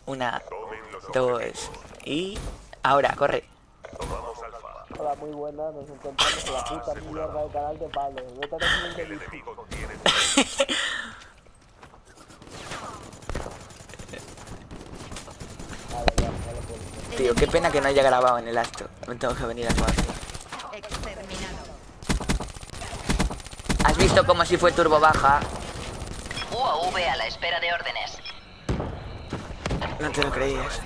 Una, dos y... Ahora, corre. Hola, muy buena, nos encontramos en la puta mierda de canal de Pablo. Vete a decir el enemigo tiene. Vale, ya lo puedo. Tío, qué pena que no haya grabado en el acto. Me tengo que venir a jugar. ¿Has visto como si fue turbo baja? UAV a la espera de órdenes. No te lo creías.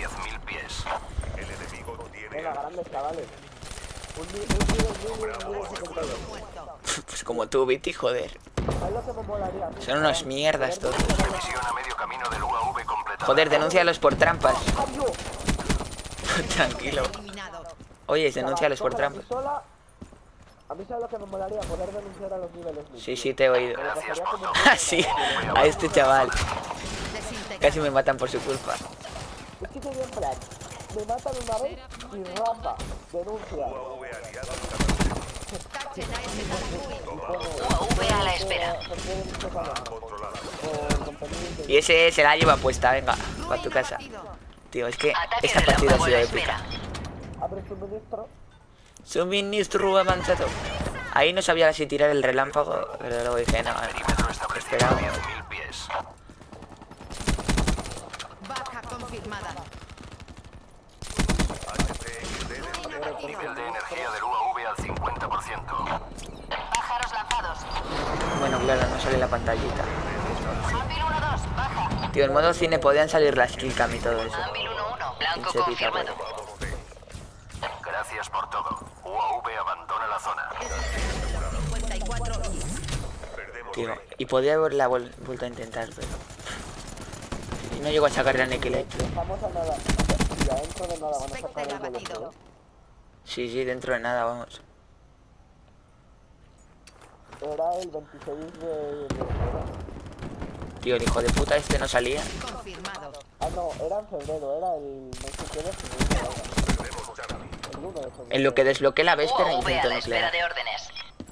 Venga, grandes chavales. Un 72. Pues como tú, Viti, joder. ¿Sabes lo que me molaría? Son unos mierdas todos. Misión a medio camino del UAV completada. Joder, denúncialos por trampas. Tranquilo. Oye, denúncialos por trampas. A mí sabes lo que me molaría, poder denunciar a los niveles míos. Sí, sí, te he oído. Ah, sí, a este chaval. Casi me matan por su culpa. Es que sería en plan, me matan una vez y Rafa denuncia. UAV a la espera. Y ese se la lleva puesta, venga, para tu casa. Tío, es que Ataque esta partida ha relámpago a sido la épica. espera. Abre suministro. Suministro avanzado. Ahí no sabía si tirar el relámpago, pero luego dije, no, Perímetro establecido espera. a 10.000 pies. Baja confirmada. Nivel de energía del UAV al 50%. Pájaros lanzados. Bueno, claro, no sale la pantallita. Anvil 1-2, baja. Tío, en modo cine podían salir las killcam y todo eso. Anvil 1-1, blanco Pinche confirmado. Gracias por todo. UAV abandona la zona. 54 Tío, y podía haberla vuelto a intentar, pero... Y no llego a sacar la Nekilecho. Estamos a nada. Y adentro de nada van a sacar el abatido. DLP. Sí, sí, dentro de nada, vamos. Era el 26 de febrero. Tío, el hijo de puta este no salía. confirmado. Ah, no, era en febrero, era el no sé qué de febrero. El 1 de febrero. En lo que desbloqueé la véspera UAV a intento la espera nuclear. de órdenes.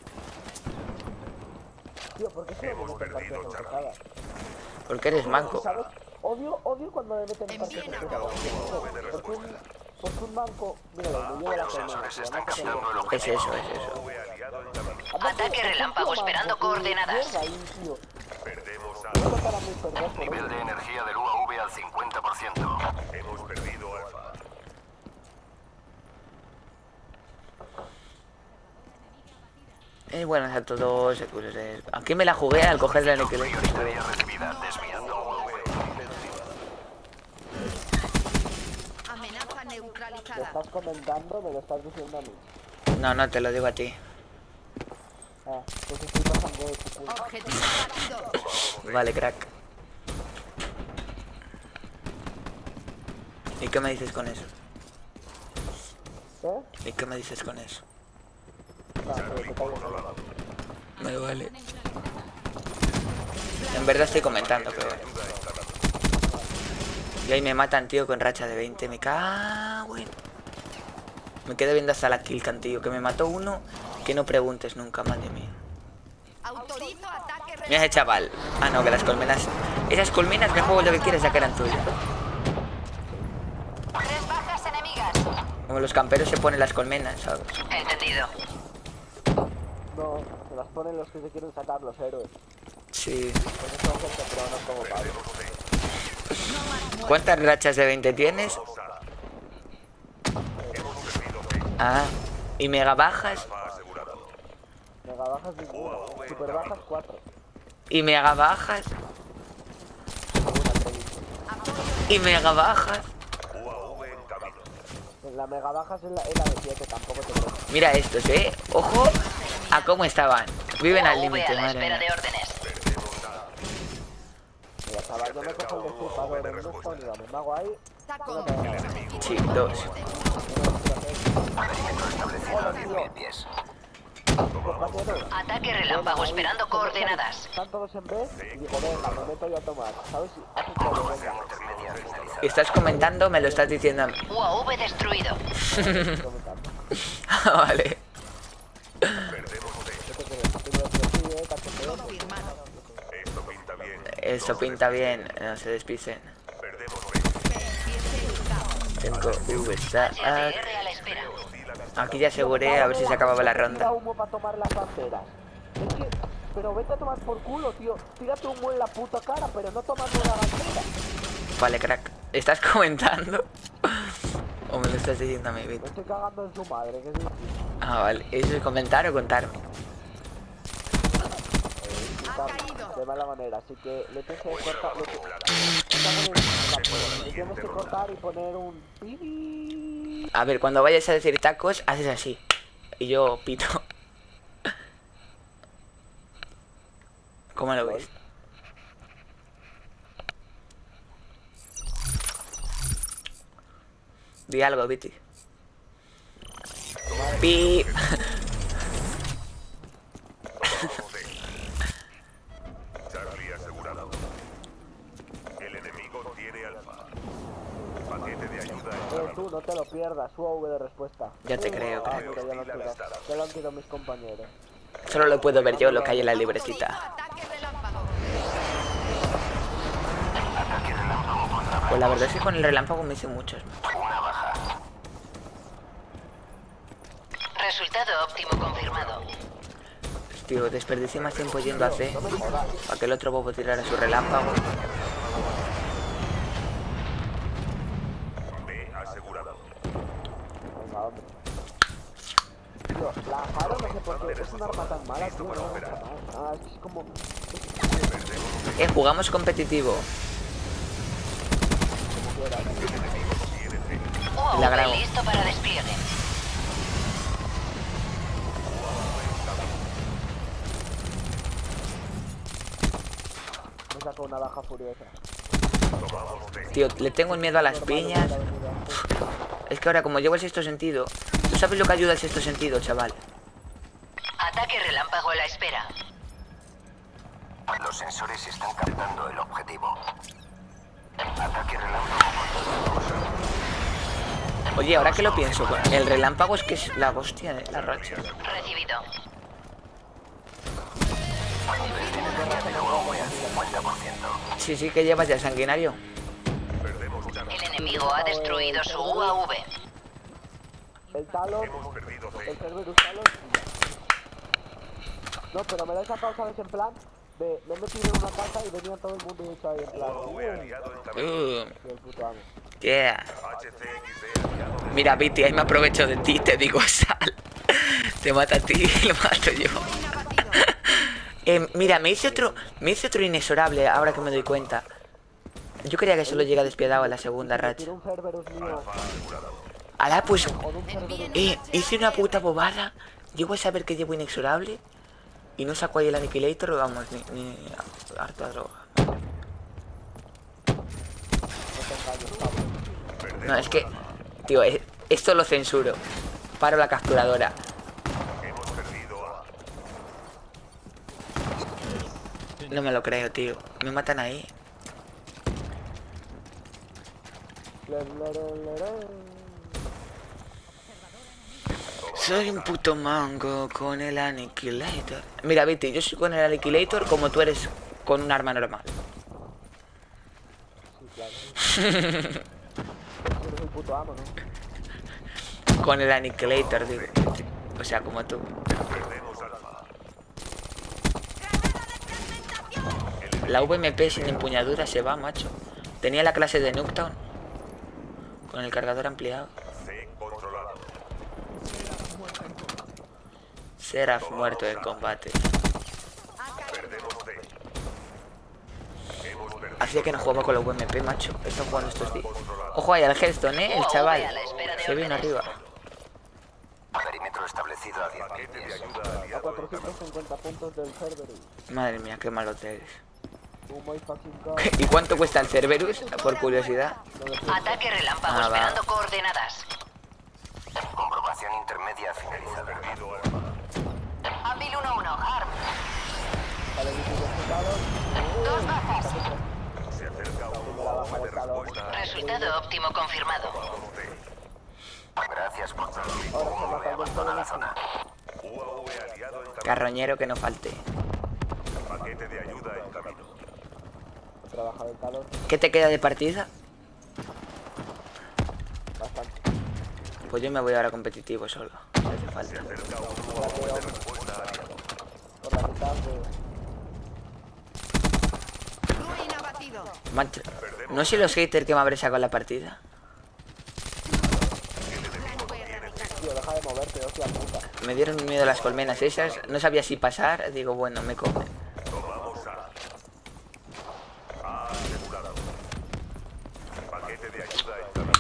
Tío, ¿por qué se me meten partidas enfocadas? Porque eres manco. ¿Sabes? Odio cuando me meten partidas enfocadas. Porque un manco... Míralo, me lleva la colmena. Sensores tío, están no sé captando el Es objetivo. eso, es eso. Ataque relámpago esperando coordenadas. Mierda ahí, tío. Esto para mí perder por Nivel hoy. de energía del UAV al 50%. Buenas a todos. Aquí me la jugué al coger la Nekilecho. Prioritaria recibida. Desviando UAV. Amenaza Lo neutralizada. estás comentando, me lo estás diciendo a mí. No, no, te lo digo a ti. Ah, pues estoy pasando de tu culpa. Objetivo abatido. Vale, crack. ¿Y qué me dices con eso? ¿Eh? ¿Y qué me dices con eso? No, pero te calles. Me vale. En verdad estoy comentando, pero... Y ahí me matan, tío, con racha de 20. Me cago en... Me quedo viendo hasta la killcam, tío. Que me mató uno. Que no preguntes nunca, madre mía. Autorizo ataque Mira ese chaval. Ah, no, que las colmenas... Esas colmenas me juego lo que quieres ya que eran tuyas. 3 bajas enemigas. Como los camperos se ponen las colmenas, ¿sabes? Entendido. No, se las ponen los que se quieren sacar los héroes. Sí. Porque son gente pero no como Pablo. ¿Cuántas rachas de 20 tienes? Ah, ¿y mega bajas? Mega bajas ninguna. Super bajas 4. ¿Y mega bajas? ¿Y mega bajas? La mega bajas es la de 7, tampoco te creo. Mira estos, Ojo a cómo estaban. Viven al UAV límite, a la madre espera mía. de órdenes. Mira, chaval, yo me cojo el destripador en un spawn y me hago ahí. Tacón. Sí, 2. Perímetro establecido a 10.000 pies. Compañero, Ataque relámpago esperando coordenadas. están todos en B y digo, venga, me meto yo a tomar. ¿Sabes? Haces todo, venga. Intermedia finalizada. Y estás comentando, me lo estás diciendo a mí. UAV destruido. Ah, vale. ¿Qué te crees? Primero que sí, cacheteo. Confirmado. Esto pinta bien, no se despisen. Tengo VSAT. HCR a la espera. Aquí ya aseguré a ver si se acababa la ronda. Tira humo para tomar las banderas. Es que, pero vete a tomar por culo, tío. Tírate humo en la puta cara, pero no tomando una bandera. Vale, crack. ¿Estás comentando? ¿O me lo estás diciendo a mí, Vito? Me estoy cagando en su madre, que sí. Ah, vale. ¿Eso es comentar o contarme? De mala manera, así que le tienes que cortar. Le tienes que cortar y poner un pi. A ver, cuando vayas a decir tacos, haces así. Y yo pito. ¿Cómo lo ves? Di algo, Viti. Pi. Charlie asegurado. El enemigo tiene alfa. Paquete de ayuda en Tú no te lo pierdas, su V de respuesta. Ya te creo, Ah, crack. mira, ya lo han tirado. Ya lo han tirado mis compañeros. Solo lo puedo ver yo, lo que hay en la librecita. Ataque relámpago. Pues la verdad es que con el relámpago me hice muchos. Resultado óptimo confirmado. Tío, desperdicié más tiempo yendo a C para que el otro bobo tirara su relámpago. B asegurado. Venga, hombre. Tío, la Jaro no sé por qué es un arma tan mala, tío. No me gusta nada. Ah, es como. Jugamos competitivo. La UAV grabo. listo para despliegue. Me saco una baja furiosa. Tío, le tengo miedo a las piñas. Es que ahora como llevo el sexto sentido. ¿Tú sabes lo que ayuda el sexto sentido, chaval? Ataque relámpago a la espera. Los sensores están captando el objetivo. Ataque relámpago. Oye, ahora que lo pienso, el relámpago es que es la hostia de la racha. Recibido. Sí, sí, que llevas ya sanguinario. El enemigo ha destruido su UAV. El Talon, el Cerberus Talon. No, pero me lo he sacado, ¿sabes? En plan, me he metido en una casa y venía todo el mundo y he hecho ahí en plan. Y el puto amo. Yeah. Mira, Viti, ahí me aprovecho de ti, te digo, sal. Te mata a ti y lo mato yo. Mira, me hice otro inexorable ahora que me doy cuenta. Yo creía que solo llega despiadado en la segunda racha. Tiro un Cerberus mío. Ahora pues, O de un Cerberus. hice una puta bobada. Llego a saber que llevo inexorable y no saco ahí el Annihilator, vamos, ni harta droga. No, es que, tío, esto lo censuro. Paro la capturadora. No me lo creo, tío. Me matan ahí. Soy un puto mango con el Annihilator. Mira, Viti, yo soy con el Annihilator como tú eres con un arma normal. Sí, claro. Eres el puto amo, ¿no? Con el Annihilator, digo. O sea, como tú. La VMP sin empuñadura se va, macho. Tenía la clase de Nuketown con el cargador ampliado. Seraph muerto en combate. Hacía que no jugaba con la VMP, macho. Estoy jugando estos días. Ojo ahí al Headstone, el chaval. Se viene arriba. Perímetro establecido a 10 pies. A 450 puntos del Cerberus. Madre mía, qué malo te eres. Oh my fucking god. ¿Y cuánto cuesta el Cerberus? Por curiosidad. Ataque relámpago Ah, va. esperando coordenadas. Comprobación intermedia finalizada. Apil 1-1, Harp. Vale, Talon. Dos bajas. Tengo la baja del Talon. Resultado óptimo confirmado. Gracias por todo. Ahora se mata el del Toda la Cerberus. zona. Carroñero que no falte. Paquete de ayuda en camino. Otra baja del Talon. ¿Qué te queda de partida? Pues yo me voy ahora competitivo solo. No hace falta. Por la mitad de... Ruin abatido. Macho, no sé los haters que me habré sacado la partida. Tío, deja de moverte, hostia puta. Me dieron miedo las colmenas esas. No sabía si pasar. Digo, bueno, me come. Tomamos A. A asegurado. Paquete de ayuda en camino.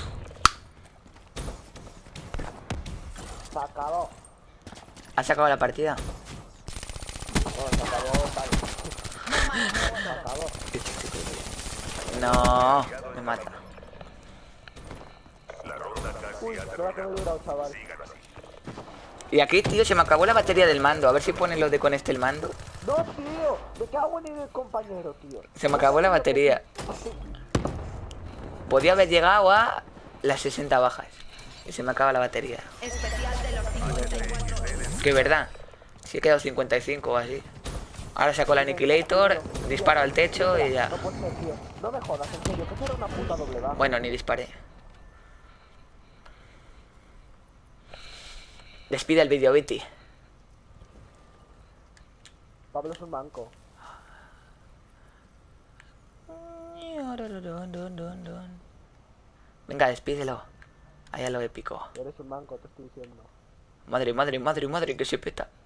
Sacado. ¿Has sacado la partida? No, se acabó, tal. Sacado. No, me mata. La ronda casi Uy, ha espera que me he terminado. librado, chaval. Sigan así. Y aquí, tío, se me acabó la batería del mando. A ver si ponen lo de con este el mando. No, tío. Me cago en el compañero, tío. Se me acabó la batería. Podía haber llegado a las 60 bajas. Y se me acaba la batería. Especial de los 54. Que verdad. Si he quedado 55 o así. Ahora saco la Annihilator, disparo al techo y ya. No puede ser, tío. No me jodas, en serio, que eso era una puta doble baja. Bueno, ni disparé. Despide el vídeo, Viti. Pablo es un manco. Venga, despídelo. Allá lo épico. Eres un manco, te estoy diciendo. Madre, madre, madre, madre, que se peta.